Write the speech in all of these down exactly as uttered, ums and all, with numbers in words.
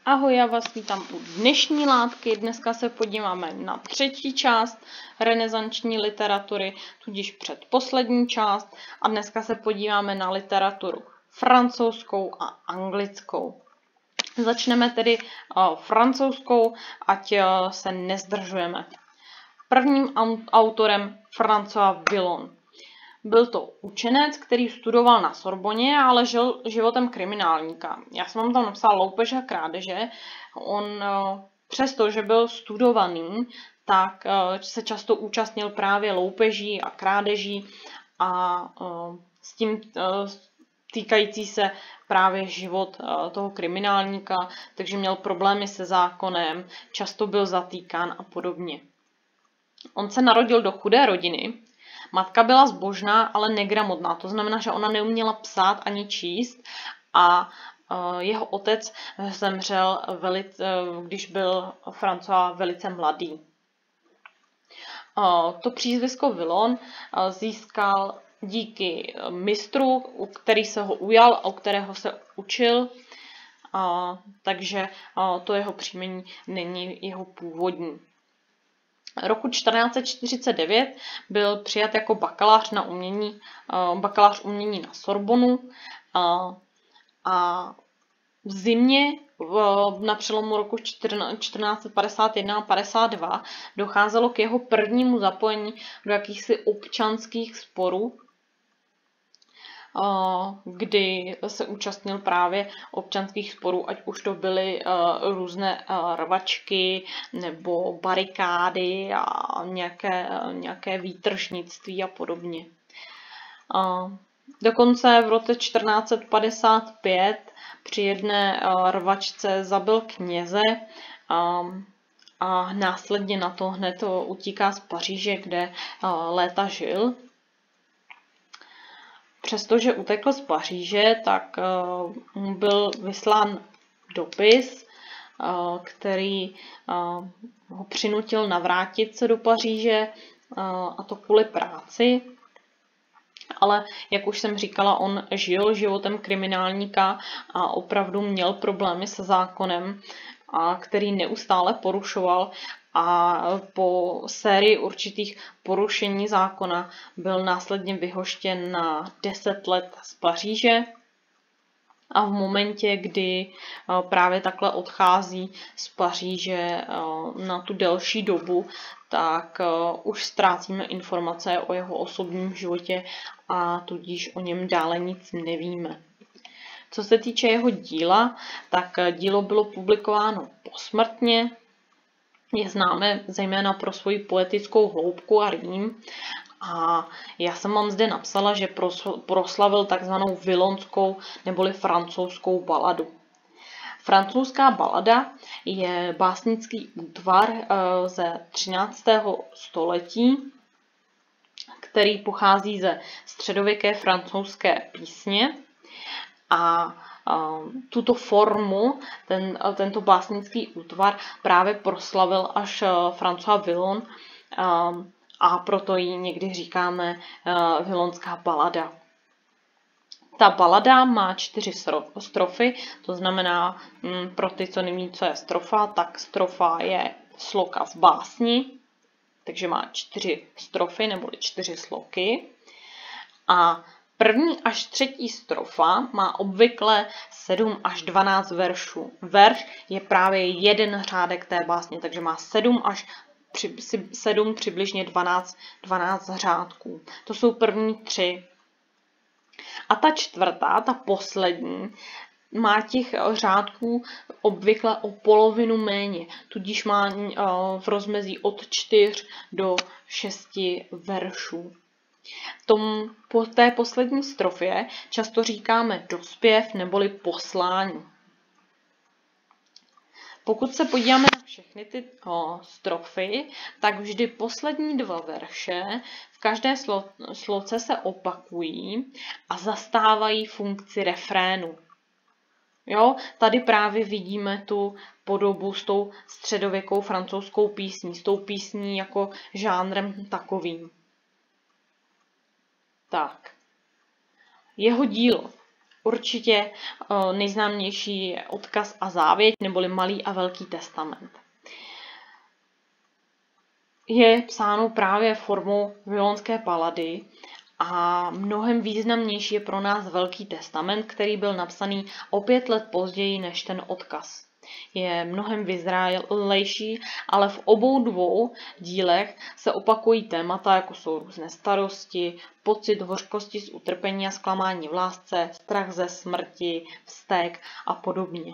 Ahoj, já vás vítám u dnešní látky. Dneska se podíváme na třetí část renesanční literatury, tudíž předposlední část. A dneska se podíváme na literaturu francouzskou a anglickou. Začneme tedy uh, francouzskou, ať uh, se nezdržujeme. Prvním autorem François Villon. Byl to učenec, který studoval na Sorboně, ale žil životem kriminálníka. Já jsem vám tam napsala loupež a krádeže. On přesto, že byl studovaný, tak se často účastnil právě loupeží a krádeží a s tím týkající se právě život toho kriminálníka, takže měl problémy se zákonem, často byl zatýkán a podobně. On se narodil do chudé rodiny. Matka byla zbožná, ale negramotná, to znamená, že ona neuměla psát ani číst a jeho otec zemřel, velice, když byl François velice mladý. To přízvisko Villon získal díky mistru, který se ho ujal a u kterého se učil, takže to jeho příjmení není jeho původní. Roku čtrnáct set čtyřicet devět byl přijat jako bakalář na umění, bakalář umění na Sorbonu a v zimě na přelomu roku čtrnáct set padesát jedna a padesát dva docházelo k jeho prvnímu zapojení do jakýchsi občanských sporů, kdy se účastnil právě občanských sporů, ať už to byly různé rvačky nebo barikády a nějaké, nějaké výtržnictví a podobně. Dokonce v roce čtrnáct set padesát pět při jedné rvačce zabil kněze a následně na to hned utíká z Paříže, kde léta žil. Přestože utekl z Paříže, tak mu byl vyslán dopis, který ho přinutil navrátit se do Paříže, a to kvůli práci. Ale jak už jsem říkala, on žil životem kriminálníka a opravdu měl problémy se zákonem, a který neustále porušoval. A po sérii určitých porušení zákona byl následně vyhoštěn na deset let z Paříže. A v momentě, kdy právě takhle odchází z Paříže na tu delší dobu, tak už ztrácíme informace o jeho osobním životě a tudíž o něm dále nic nevíme. Co se týče jeho díla, tak dílo bylo publikováno posmrtně. Je známé zejména pro svoji poetickou hloubku a rým. A já jsem vám zde napsala, že proslavil takzvanou villonskou neboli francouzskou baladu. Francouzská balada je básnický útvar ze třináctého století, který pochází ze středověké francouzské písně. A tuto formu, ten, tento básnický útvar právě proslavil až François Villon a proto ji někdy říkáme villonská balada. Ta balada má čtyři strofy, to znamená pro ty, co neví, co je strofa, tak strofa je sloka v básni, takže má čtyři strofy neboli čtyři sloky. A první až třetí strofa má obvykle sedm až dvanáct veršů. Verš je právě jeden řádek té básně, takže má sedm až sedm, přibližně dvanáct, dvanáct řádků. To jsou první tři. A ta čtvrtá, ta poslední, má těch řádků obvykle o polovinu méně, tudíž má v rozmezí od čtyř do šesti veršů. Tom, po té poslední strofě často říkáme dospěv neboli poslání. Pokud se podíváme na všechny ty o, strofy, tak vždy poslední dva verše v každé slo, sloce se opakují a zastávají funkci refrénu. Jo, tady právě vidíme tu podobu s tou středověkou francouzskou písní, s tou písní jako žánrem takovým. Tak, jeho dílo. Určitě nejznámější je Odkaz a závěť, neboli Malý a Velký testament. Je psáno právě formou Vavilonské palady a mnohem významnější je pro nás Velký testament, který byl napsaný o pět let později než ten Odkaz. Je mnohem vyzrálejší, ale v obou dvou dílech se opakují témata, jako jsou různé starosti, pocit hořkosti z utrpení a zklamání v lásce, strach ze smrti, vztek a podobně.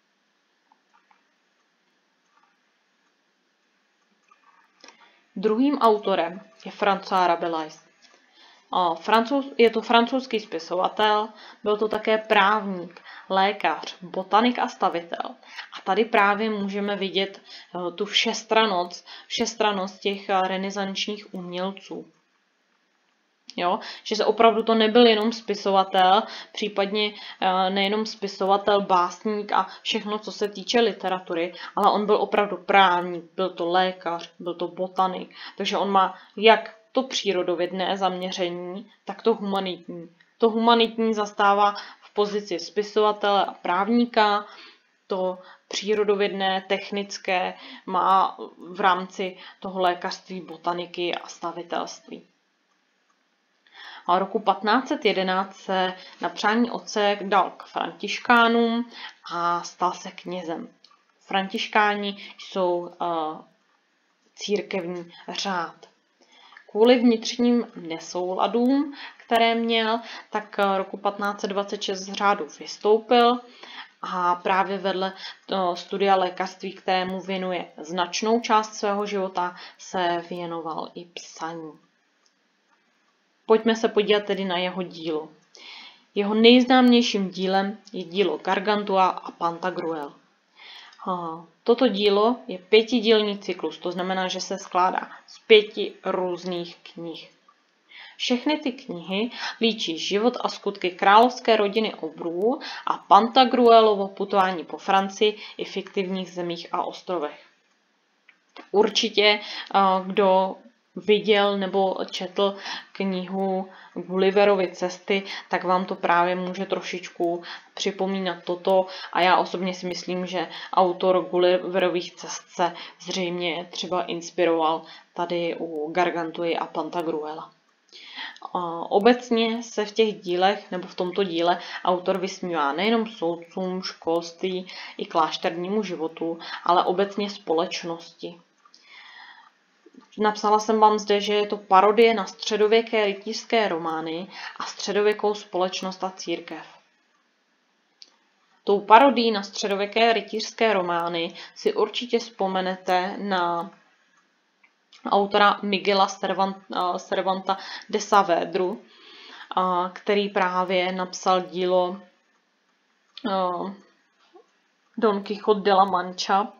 Druhým autorem je François Rabelais. Je to francouzský spisovatel, byl to také právník, lékař, botanik a stavitel. A tady právě můžeme vidět tu všestrannost, všestrannost těch renesančních umělců. Jo? Že se opravdu to nebyl jenom spisovatel, případně nejenom spisovatel, básník a všechno, co se týče literatury, ale on byl opravdu právník, byl to lékař, byl to botanik, takže on má jak to přírodovědné zaměření, tak to humanitní. To humanitní zastává v pozici spisovatele a právníka, to přírodovědné, technické má v rámci toho lékařství, botaniky a stavitelství. A roku patnáct set jedenáct se na přání otce dal k františkánům a stal se knězem. Františkáni jsou uh, církevní řád. Kvůli vnitřním nesouladům, které měl, tak roku patnáct set dvacet šest z řádu vystoupil a právě vedle studia lékařství, kterému věnuje značnou část svého života, se věnoval i psaní. Pojďme se podívat tedy na jeho dílo. Jeho nejznámějším dílem je dílo Gargantua a Pantagruel. Toto dílo je pětidílný cyklus, to znamená, že se skládá z pěti různých knih. Všechny ty knihy líčí život a skutky královské rodiny obrů a Pantagruelovo putování po Francii i fiktivních zemích a ostrovech. Určitě, kdo viděl nebo četl knihu Gulliverovy cesty, tak vám to právě může trošičku připomínat toto a já osobně si myslím, že autor Gulliverových cest se zřejmě třeba inspiroval tady u Gargantuy a Pantagruela. Obecně se v těch dílech, nebo v tomto díle, autor vysmívá nejenom soudcům, školství i klášternímu životu, ale obecně společnosti. Napsala jsem vám zde, že je to parodie na středověké rytířské romány a středověkou společnost a církev. Tou parodií na středověké rytířské romány si určitě vzpomenete na autora Miguela Cervanta de Saavedru, který právě napsal dílo Don Quixote de la Mancha,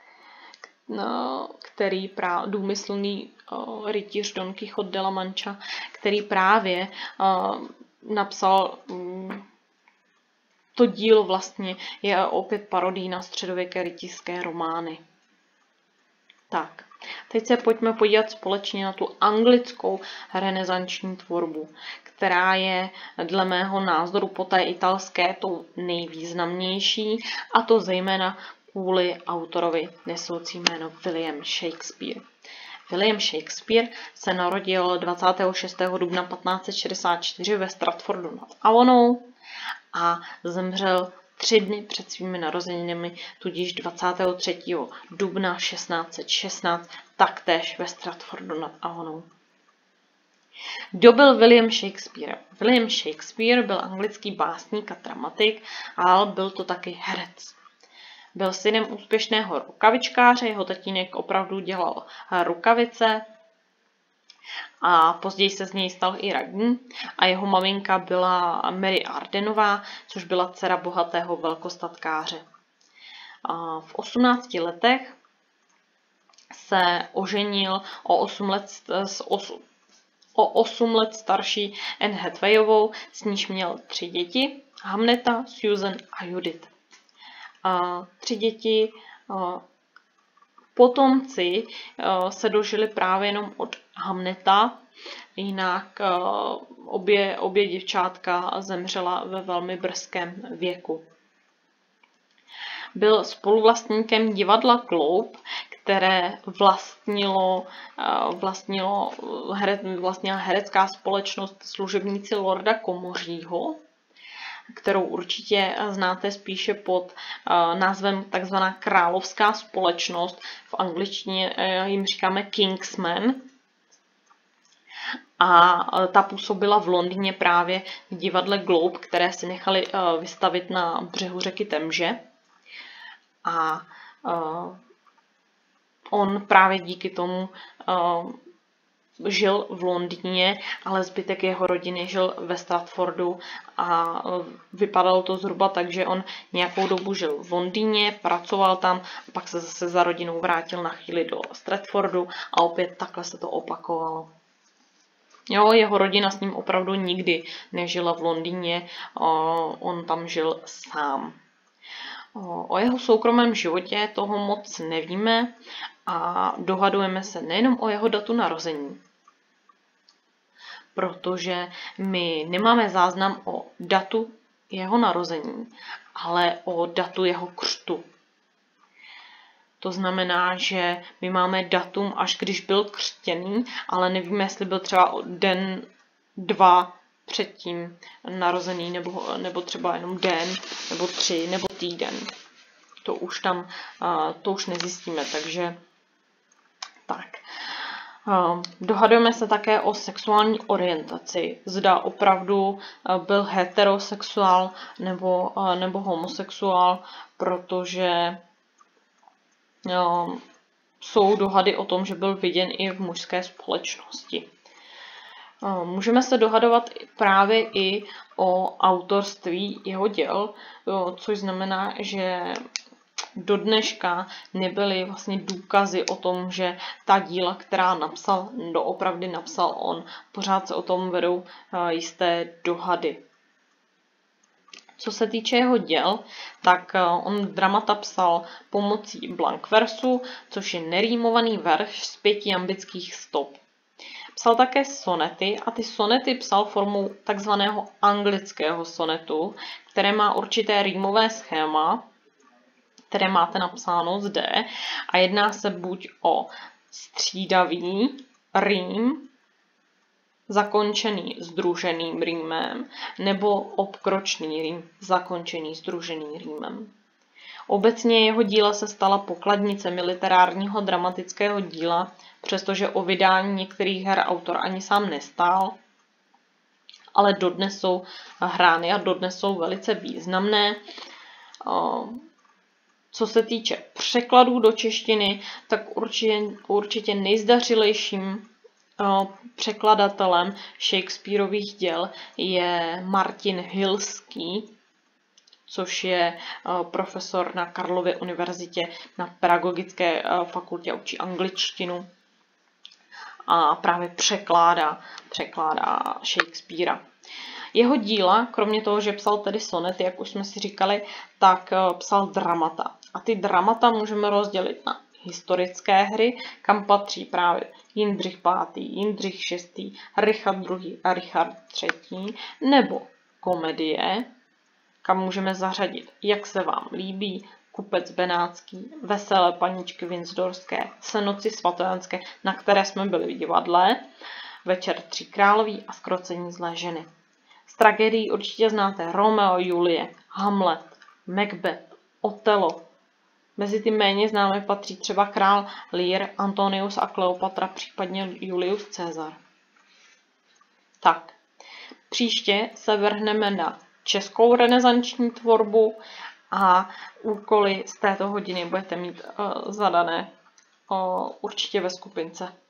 který právě, důmyslný uh, rytíř Don Quixote de la Mancha, který právě uh, napsal um, to dílo vlastně je opět parodii na středověké rytířské romány. Tak, teď se pojďme podívat společně na tu anglickou renesanční tvorbu, která je dle mého názoru po té italské tou nejvýznamnější, a to zejména kvůli autorovi nesoucí jméno William Shakespeare. William Shakespeare se narodil dvacátého šestého dubna patnáct set šedesát čtyři ve Stratfordu nad Avonou a zemřel tři dny před svými narozeninami, tudíž dvacátého třetího dubna šestnáct set šestnáct, taktéž ve Stratfordu nad Avonou. Kdo byl William Shakespeare? William Shakespeare byl anglický básník a dramatik, ale byl to taky herec. Byl synem úspěšného rukavičkáře, jeho tatínek opravdu dělal rukavice a později se z něj stal i radní a jeho maminka byla Mary Ardenová, což byla dcera bohatého velkostatkáře. A v osmnácti letech se oženil o osm let, s osm, o osm let starší Anne Hathawayovou, s níž měl tři děti, Hamneta, Susan a Judith. A tři děti, potomci se dožili právě jenom od Hamneta, jinak obě, obě děvčátka zemřela ve velmi brzkém věku. Byl spoluvlastníkem divadla Globe, které vlastnilo, vlastnilo here, vlastnila herecká společnost Služebníci lorda Komořího, kterou určitě znáte spíše pod názvem takzvaná královská společnost. V angličtině jim říkáme Kingsman. A ta působila v Londýně právě v divadle Globe, které si nechali vystavit na břehu řeky Temže. A on právě díky tomu žil v Londýně, ale zbytek jeho rodiny žil ve Stratfordu a vypadalo to zhruba tak, že on nějakou dobu žil v Londýně, pracoval tam, a pak se zase za rodinou vrátil na chvíli do Stratfordu a opět takhle se to opakovalo. Jo, jeho rodina s ním opravdu nikdy nežila v Londýně, on tam žil sám. O jeho soukromém životě toho moc nevíme a dohadujeme se nejenom o jeho datu narození, protože my nemáme záznam o datu jeho narození, ale o datu jeho křtu. To znamená, že my máme datum, až když byl křtěný, ale nevíme, jestli byl třeba den, dva předtím narozený, nebo, nebo třeba jenom den, nebo tři, nebo týden. To už tam, to už nezjistíme, takže tak. Dohadujeme se také o sexuální orientaci. Zda opravdu byl heterosexuál nebo, nebo homosexuál, protože jsou dohady o tom, že byl viděn i v mužské společnosti. Můžeme se dohadovat právě i o autorství jeho děl, což znamená, že do dneška nebyly vlastně důkazy o tom, že ta díla, která napsal, doopravdy napsal on. Pořád se o tom vedou jisté dohady. Co se týče jeho děl, tak on dramata psal pomocí blankversu, což je nerýmovaný verš z pěti jambických stop. Psal také sonety a ty sonety psal formou takzvaného anglického sonetu, které má určité rýmové schéma, které máte napsáno zde, a jedná se buď o střídavý rým, zakončený sdruženým rýmem, nebo obkročný rým, zakončený sdruženým rýmem. Obecně jeho díla se stala pokladnicemi literárního dramatického díla, přestože o vydání některých her autor ani sám nestál, ale dodnes jsou hrány a dodnes jsou velice významné. Co se týče překladů do češtiny, tak určitě, určitě nejzdařilejším překladatelem Shakespearových děl je Martin Hilský, což je profesor na Karlově univerzitě na pedagogické fakultě, učí angličtinu a právě překládá, překládá Shakespearea. Jeho díla, kromě toho, že psal tedy sonety, jak už jsme si říkali, tak psal dramata. A ty dramata můžeme rozdělit na historické hry, kam patří právě Jindřich pátý, Jindřich šestý, Richard druhý a Richard třetí, nebo komedie, kam můžeme zařadit Jak se vám líbí, Kupec benátský, Veselé paníčky Windsdorské, Senoci svatojanské, na které jsme byli v divadle, Večer tří královí a Zkrocení zlé ženy. Z tragédií určitě znáte Romeo, Julie, Hamlet, Macbeth, Otelo. Mezi ty méně známé patří třeba Král Lear, Antonius a Kleopatra, případně Julius Caesar. Tak, příště se vrhneme na českou renesanční tvorbu a úkoly z této hodiny budete mít uh, zadané uh, určitě ve skupince.